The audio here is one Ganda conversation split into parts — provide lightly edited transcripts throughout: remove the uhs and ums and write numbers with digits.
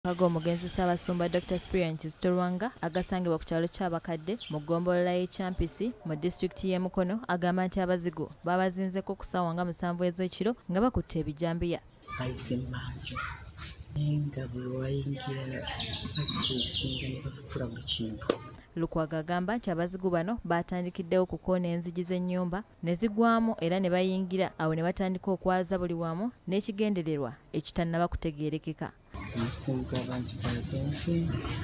Kago omugenzi Ssaabasumba Dr. Cyprian Kizito Lwanga agasangibwa ku kyalo ky'abakadde mu ggombolola y'e Kyampisi mu disitulikiti y'e Mukono agamba nti abazigu babazinzeko ku ssaawa nga 7 ez'ekiro nga bakutte ebijambiya. Kayise mmanju nga bwe wayingira bakikinga ne bafukula buli kintu. Lukwago agamba nti abazigu bano batandikiddewo kukoona enzigi z'ennyumba ne zigwamu era ne bayingira awo ne batandika okwaza buli wamu n'ekigendererwa ekitannaba kutegeerekeka. Nasimuka abantu bagenze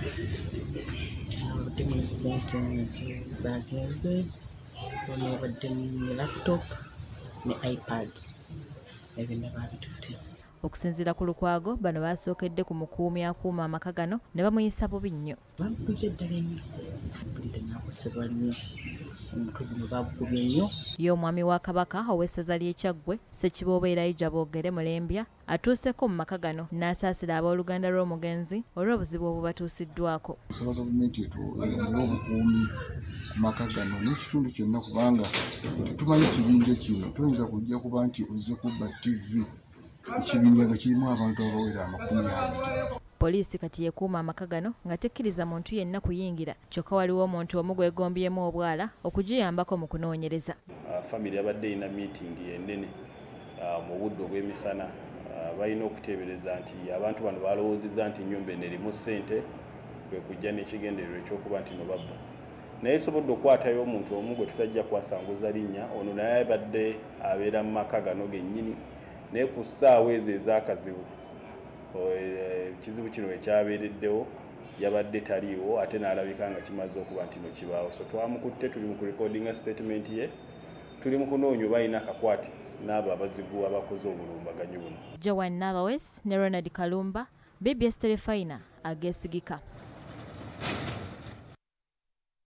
abadde mu ssente zagenze abadde ne laptop ne iPad ebintu babitutte. Okusinziira ku Lukwago bano basookedde ku mukuumi akuuma amaka gano ne bamuyisa bubi nnyo. Bampulidde ddala ennyo mpulidde nakosebwa nnyo omutwe guno bagukubye nnyo. Ye omwami wa Kabaka ow'essaza ly'e Kyaggwe Ssekiboobo Elijah Boogere Mulembya atuuseko mu maka gano n'asaasira abooluganda lw'omugenzi olw'obuzibu obubatuusiddwako. Nsaba gavumenti etwongere obukuumi ku maka gano n'ekitundu kyonna kubanga tetumanyi kibinja kino tuyinza kujja kuba nti ozze kubba TV ekibinja nga kirimu abantu abawera 20. Poliisi kati yekuuma amaka gano nga tekkiriza muntu yenna kuyingira kyokka waliwo omuntu omu gwegombyemu obwala okugiyambako mu kunoonyereza. Famire yabadde erina miitingi ennene mu budde obw'emisana balina okuteebereza nti abantu bano balowoozezza nti ennyumba eno erimu ssente kwe kujja n'ekigendererwa ekyokuba nti no babba. Naye tusobodde okukwatayo omuntu omu gwe tutajja kwasanguza linnya ono naye abadde abeera mu maka gano gennyini naye ku ssaawa ezo ez'akazibu ekizibu kino ekyabeereddewo yabadde taliiwo ate n'alabika nga kimaze okuba nti no kibaawo. So twamukutte, tuli mu kurekodinga statement ye, tuli mu kunoonya oba alina akakwate n'abo abazigu abakoze obulumbaganyi buno. Joan Nabawes ne Ronald Kalumba, BBS Telefayina ageesigika.